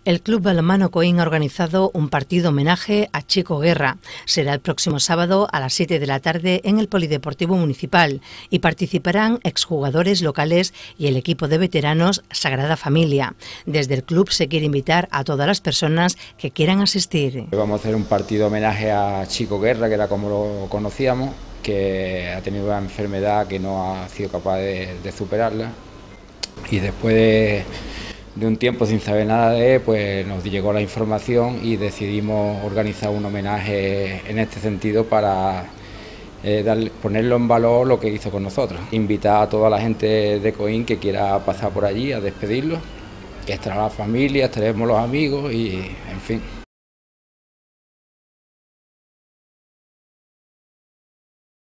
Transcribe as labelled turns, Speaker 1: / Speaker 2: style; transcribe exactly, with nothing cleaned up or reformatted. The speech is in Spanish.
Speaker 1: El Club Balonmano Coín ha organizado un partido homenaje a Chico Guerra. Será el próximo sábado a las siete de la tarde en el Polideportivo Municipal y participarán exjugadores locales y el equipo de veteranos Sagrada Familia. Desde el club se quiere invitar a todas las personas que quieran asistir.
Speaker 2: Vamos a hacer un partido homenaje a Chico Guerra, que era como lo conocíamos, que ha tenido una enfermedad que no ha sido capaz de, de superarla, y después de, de un tiempo sin saber nada de él, pues nos llegó la información y decidimos organizar un homenaje en este sentido para eh, darle, ponerlo en valor lo que hizo con nosotros. Invitar a toda la gente de Coín que quiera pasar por allí a despedirlo, que estará la familia, estaremos los amigos y en fin.